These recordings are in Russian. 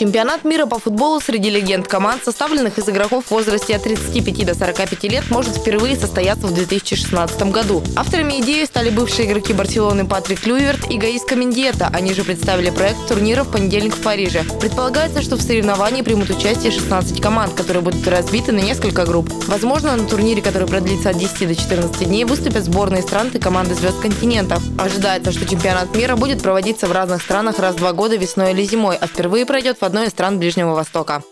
Чемпионат мира по футболу среди легенд команд, составленных из игроков в возрасте от 35 до 45 лет, может впервые состояться в 2016 году. Авторами идеи стали бывшие игроки Барселоны Патрик Клюйверт и Гаиска Мендиета. Они же представили проект турнира в понедельник в Париже. Предполагается, что в соревновании примут участие 16 команд, которые будут разбиты на несколько групп. Возможно, на турнире, который продлится от 10 до 14 дней, выступят сборные стран и команды звезд континентов. Ожидается, что чемпионат мира будет проводиться в разных странах раз в 2 года весной или зимой, а впервые пройдет в одной из стран Ближнего Востока.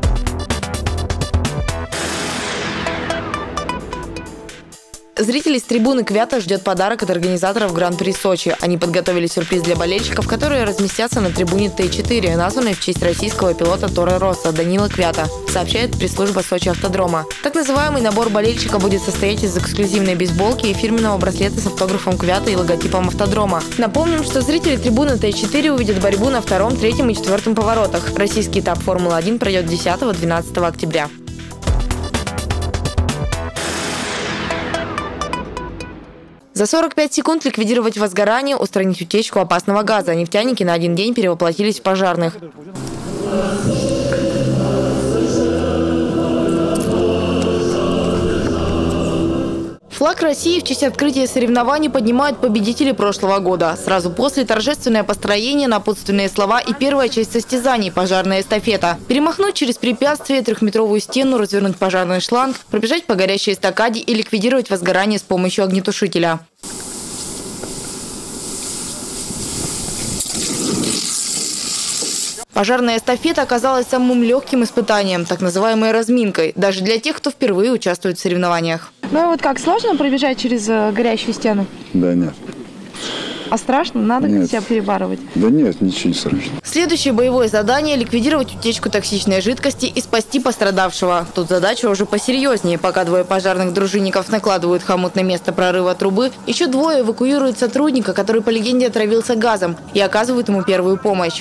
Зрителей с трибуны Квята ждет подарок от организаторов Гран-при Сочи. Они подготовили сюрприз для болельщиков, которые разместятся на трибуне Т4, названной в честь российского пилота Торе Росса Данила Квята, сообщает пресс-служба Сочи Автодрома. Так называемый набор болельщика будет состоять из эксклюзивной бейсболки и фирменного браслета с автографом Квята и логотипом Автодрома. Напомним, что зрители трибуны Т4 увидят борьбу на 2-м, 3-м и 4-м поворотах. Российский этап Формулы-1 пройдет 10-12 октября. За 45 секунд ликвидировать возгорание, устранить утечку опасного газа. Нефтяники на 1 день перевоплотились в пожарных. Флаг России в честь открытия соревнований поднимают победители прошлого года. Сразу после торжественное построение, напутственные слова и первая часть состязаний – пожарная эстафета. Перемахнуть через препятствие, 3-метровую стену, развернуть пожарный шланг, пробежать по горящей эстакаде и ликвидировать возгорание с помощью огнетушителя. Пожарная эстафета оказалась самым легким испытанием, так называемой разминкой, даже для тех, кто впервые участвует в соревнованиях. Ну и вот как, сложно пробежать через горящую стену? Да нет. А страшно? Надо как себя перебарывать? Да нет, ничего не страшно. Следующее боевое задание – ликвидировать утечку токсичной жидкости и спасти пострадавшего. Тут задача уже посерьезнее. Пока 2 пожарных дружинников накладывают хомут на место прорыва трубы, еще 2 эвакуируют сотрудника, который по легенде отравился газом, и оказывают ему первую помощь.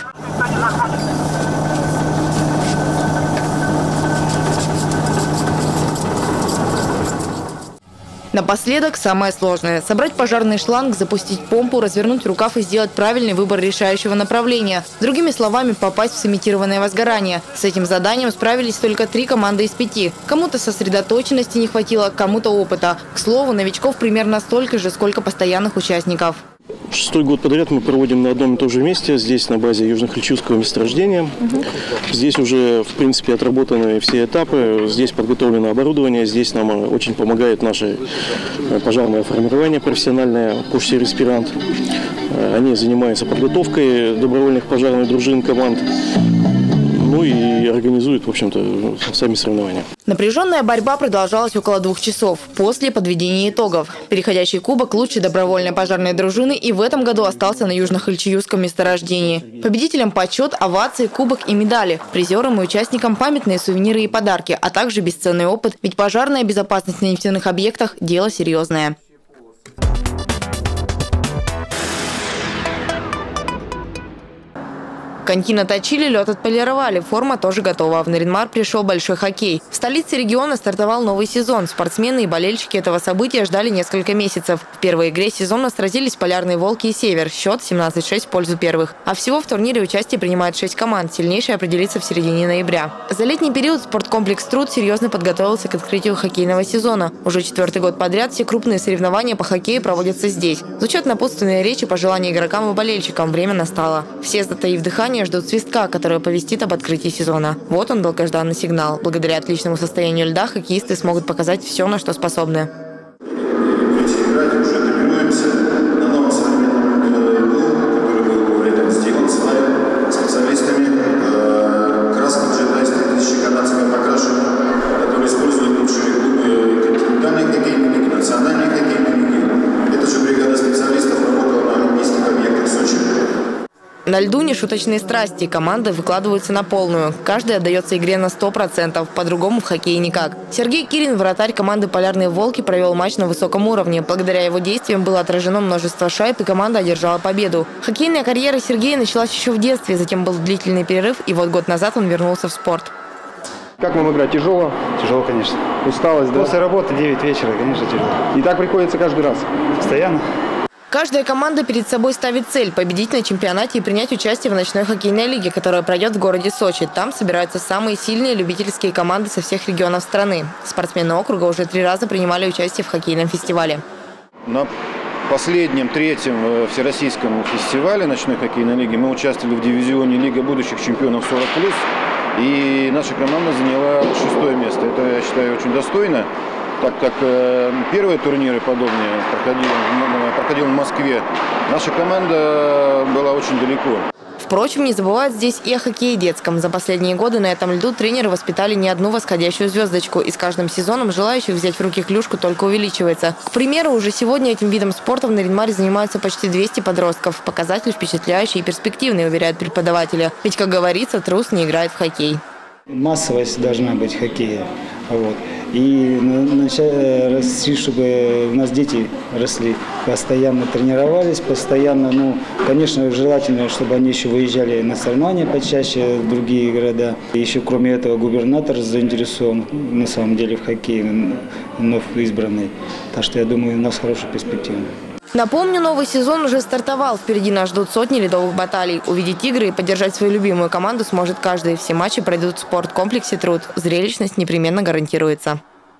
Напоследок самое сложное – собрать пожарный шланг, запустить помпу, развернуть рукав и сделать правильный выбор решающего направления. Другими словами, попасть в сымитированное возгорание. С этим заданием справились только 3 команды из 5. Кому-то сосредоточенности не хватило, кому-то опыта. К слову, новичков примерно столько же, сколько постоянных участников. 6-й год подряд мы проводим на одном и том же месте, здесь на базе Южно-Хальчиевского месторождения. Здесь уже, в принципе, отработаны все этапы, здесь подготовлено оборудование, здесь нам очень помогает наше пожарное формирование профессиональное, Курсе Респирант. Они занимаются подготовкой добровольных пожарных дружин, команд, ну и организуют, в общем-то, сами соревнования. Напряженная борьба продолжалась около 2 часов после подведения итогов. Переходящий кубок лучшей добровольной пожарной дружины и в этом году остался на Южно-Хальчиевском месторождении. Победителям почет, овации, кубок и медали. Призерам и участникам памятные сувениры и подарки, а также бесценный опыт, ведь пожарная безопасность на нефтяных объектах – дело серьезное. Контина точили, лед отполировали, форма тоже готова. В Нарьян-Мар пришел большой хоккей. В столице региона стартовал новый сезон. Спортсмены и болельщики этого события ждали несколько месяцев. В первой игре сезона сразились Полярные Волки и Север. Счет 17-6 в пользу первых. А всего в турнире участие принимают 6 команд. Сильнейший определится в середине ноября. За летний период спорткомплекс «Труд» серьезно подготовился к открытию хоккейного сезона. Уже 4-й год подряд все крупные соревнования по хоккею проводятся здесь. Звучат напутственные речи, пожелания игрокам и болельщикам. Время настало. Все, затаив дыхание, ждут свистка, который оповестит об открытии сезона. Вот он, долгожданный сигнал. Благодаря отличному состоянию льда хоккеисты смогут показать все, на что способны. На льду нешуточные страсти. Команды выкладываются на полную. Каждый отдается игре на 100%. По-другому в хоккее никак. Сергей Кирин, вратарь команды «Полярные Волки», провел матч на высоком уровне. Благодаря его действиям было отражено множество шайб, и команда одержала победу. Хоккейная карьера Сергея началась еще в детстве. Затем был длительный перерыв, и вот год назад он вернулся в спорт. Как вам играть? Тяжело? Тяжело, конечно. Усталость, да? После работы 9 вечера, конечно, тяжело. И так приходится каждый раз? Постоянно. Каждая команда перед собой ставит цель – победить на чемпионате и принять участие в ночной хоккейной лиге, которая пройдет в городе Сочи. Там собираются самые сильные любительские команды со всех регионов страны. Спортсмены округа уже 3 раза принимали участие в хоккейном фестивале. На последнем, третьем всероссийском фестивале ночной хоккейной лиги мы участвовали в дивизионе Лига будущих чемпионов 40+. И наша команда заняла 6-е место. Это, я считаю, очень достойно, так как первые турниры подобные проходили в Москве. Наша команда была очень далеко. Впрочем, не забывают здесь и о хоккее детском. За последние годы на этом льду тренеры воспитали не одну восходящую звездочку. И с каждым сезоном желающих взять в руки клюшку только увеличивается. К примеру, уже сегодня этим видом спорта в Нарьян-Маре занимаются почти 200 подростков. Показатель впечатляющий и перспективный, уверяют преподаватели. Ведь, как говорится, трус не играет в хоккей. Массовость должна быть хоккея. Вот. И начать, чтобы у нас дети росли, постоянно тренировались, постоянно, конечно, желательно, чтобы они еще выезжали на соревнования почаще в другие города. И еще, кроме этого, губернатор заинтересован, на самом деле, в хоккее, вновь избранный. Так что, я думаю, у нас хорошая перспектива. Напомню, новый сезон уже стартовал. Впереди нас ждут сотни ледовых баталий. Увидеть игры и поддержать свою любимую команду сможет каждый. Все матчи пройдут в спорткомплексе «Труд». Зрелищность непременно гарантируется.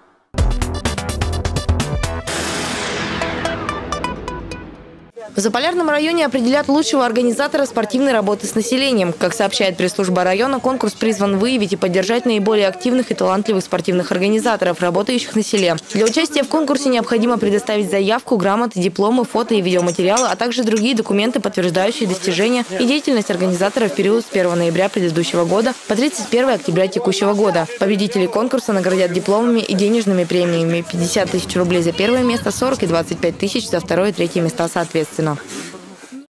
В Заполярном районе определят лучшего организатора спортивной работы с населением. Как сообщает пресс-служба района, конкурс призван выявить и поддержать наиболее активных и талантливых спортивных организаторов, работающих на селе. Для участия в конкурсе необходимо предоставить заявку, грамоты, дипломы, фото и видеоматериалы, а также другие документы, подтверждающие достижения и деятельность организатора в период с 1 ноября предыдущего года по 31 октября текущего года. Победителей конкурса наградят дипломами и денежными премиями: 50 тысяч рублей за первое место, 40 и 25 тысяч за второе и третье места соответственно.